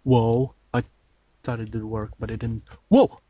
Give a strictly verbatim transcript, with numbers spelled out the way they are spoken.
Whoa, I thought it did work, but it didn't. Whoa!